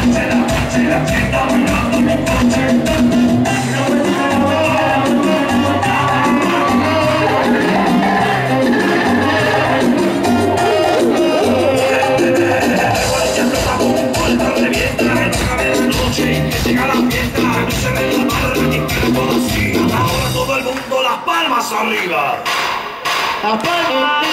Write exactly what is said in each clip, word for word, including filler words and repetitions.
Arriba. ¡A palmas!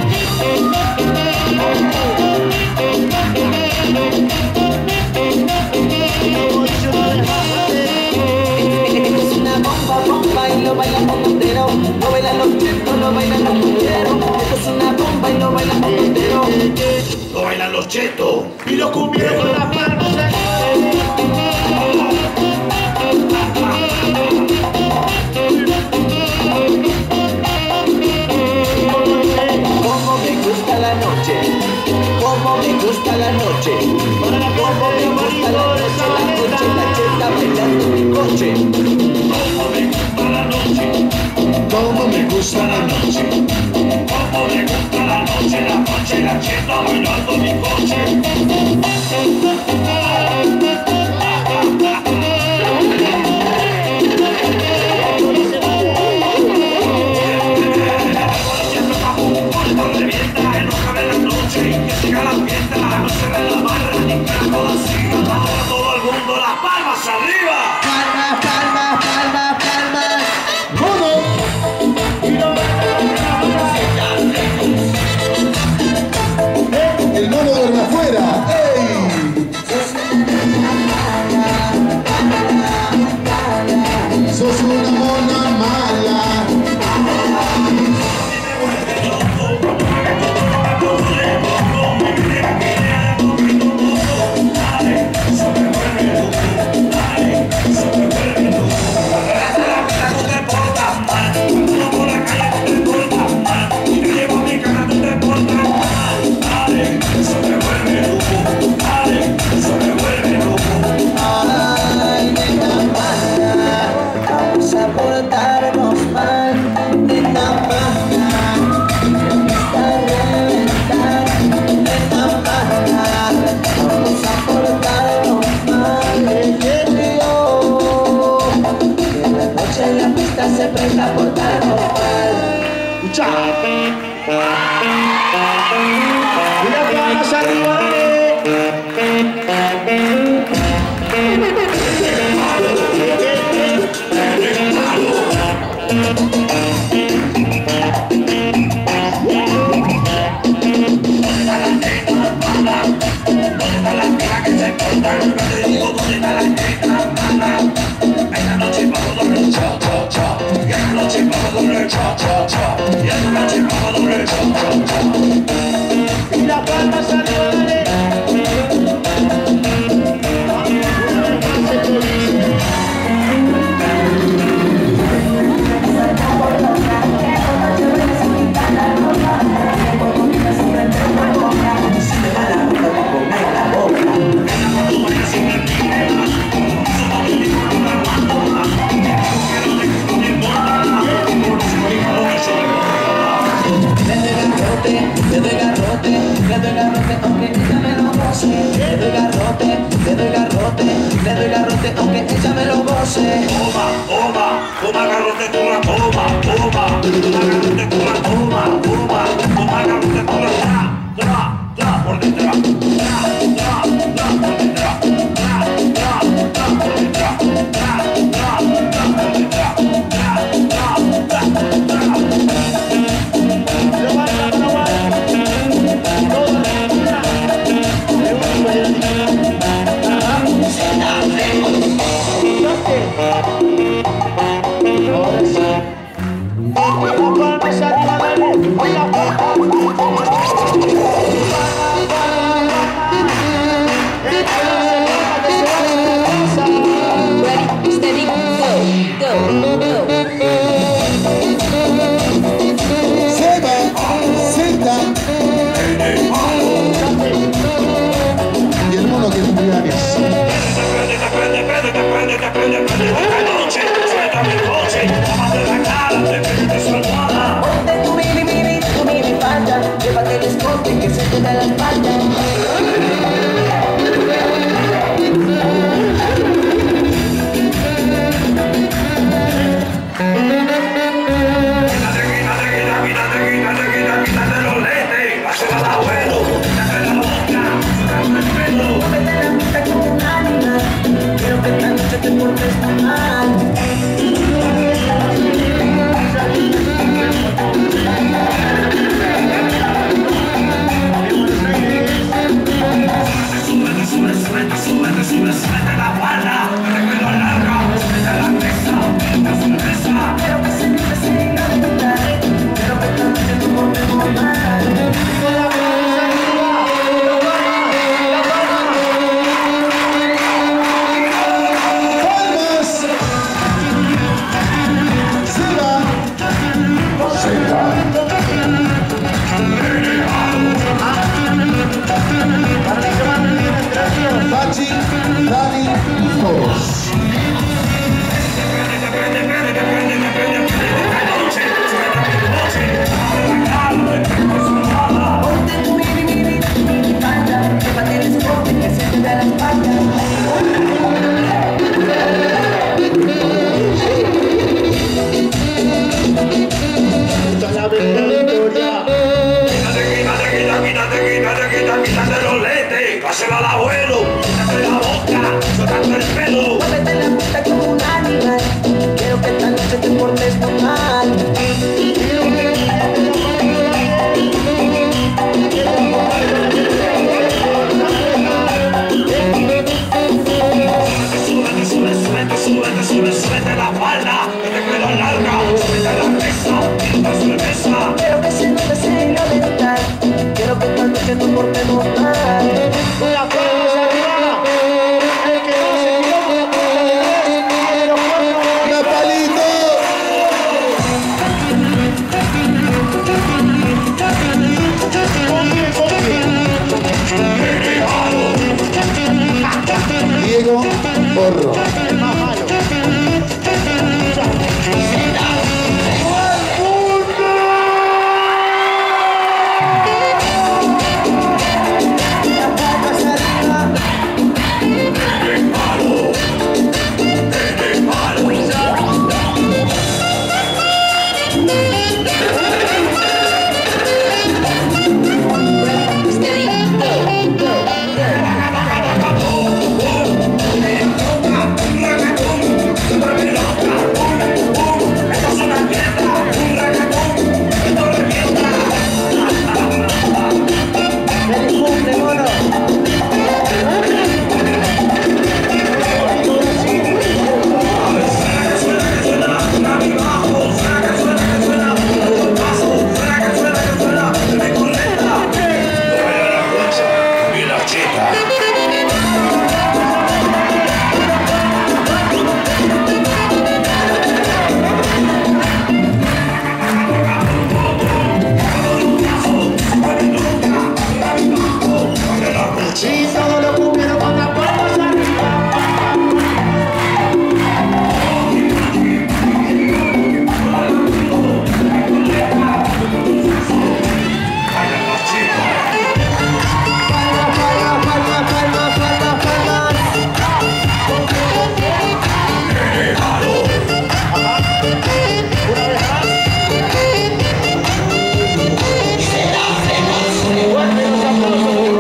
Es una bomba, bomba y lo bailan como entero. Lo bailan los chetos, lo bailan los cumbieros. Esto es una bomba y lo bailan como entero. Lo bailan los chetos Y los cumbieros con las palmas. La noche, como me gusta la noche, como me gusta la noche, la noche, la cheta bailando mi coche. Como me gusta la noche, Como me gusta la noche, como me gusta la noche, la noche, la cheta bailando mi coche. ¡Arriba! Palmas, palmas, palmas, palmas. el mono duerme afuera. ¡Ey! Sos una mona mala. Se presta a portarnos mal. ¡Escucha! ¡Y las palmas arriba! Y las palmas arriba, dale. Le doy garrote, le doy garrote, aunque ella me lo goce. Le doy garrote, le doy garrote, le doy garrote, aunque ella me lo goce. Toma, toma, toma garrote, toma, toma, toma, toma garrote, toma, toma, toma, toma garrote, toma, tra, tra, tra, por detrás, tra, tra, tra, por detrás, tra, tra, tra, por detrás, tra, tra, tra, por detrás, tra, tra, tra, por detrás. ¡Vamos! Pachi, Dani, todos. Pásela al abuelo, quítate la boca, soltando el pelo. Muévete la puta como un animal. Quiero que esta noche te portes muy mal. Súbete, súbete, súbete, súbete, súbete, súbete la falda, que te queda larga, súbete la mesa, y una cerveza. Quiero que se note ese hilo dental. Quiero que esta noche te portemos mal. Las palmas arriba. El que no se equivoca, pero cuando ¡La palito! Diego Porro. el más malo. Las palmas arriba. Feliz cumple, mono. Y la chica. Y todos los cumbieros con las palmas arriba. Palmas, palmas, palmas, palmas, palmas, palmas. Una vez más. Fuerte los aplausos.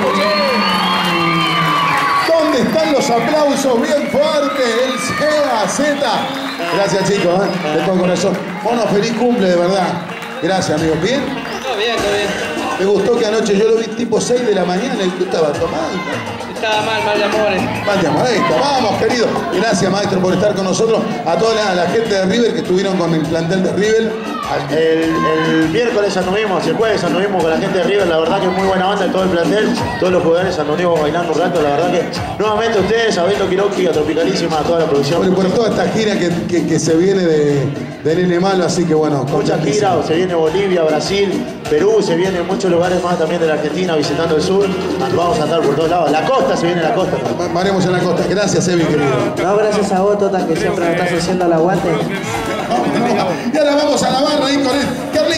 ¿Dónde están los aplausos bien fuertes? El C A Z. Gracias, chicos, ¿eh? de todo corazón. Bueno, feliz cumple, de verdad. Gracias, amigos. ¿Bien? Todo bien, todo bien. Me gustó que anoche yo lo vi tipo seis de la mañana y tú estabas tomando. Estaba mal, mal de amores. Vaya, maestro. Vamos, querido. Gracias, maestro, por estar con nosotros. A toda la, la gente de River que estuvieron con el plantel de River. El, el miércoles anduvimos, el jueves anduvimos con la gente de River, la verdad que muy buena onda, todo el plantel, todos los jugadores anduvimos bailando un rato, la verdad que nuevamente ustedes, a Beto Quiroqui, a Tropicalísima, a toda la producción. Bueno, por toda esta gira que, que, que se viene de, de Nene Malo, así que bueno. Mucha gira, se viene Bolivia, Brasil, Perú, se viene muchos lugares más también de la Argentina visitando el sur, vamos a estar por todos lados, la costa, se viene la costa. Maremos en la costa. Gracias, Evi, querido. No, gracias a vos, Tota, que siempre me estás haciendo el aguante. Y ahora vamos a la barra ahí con él.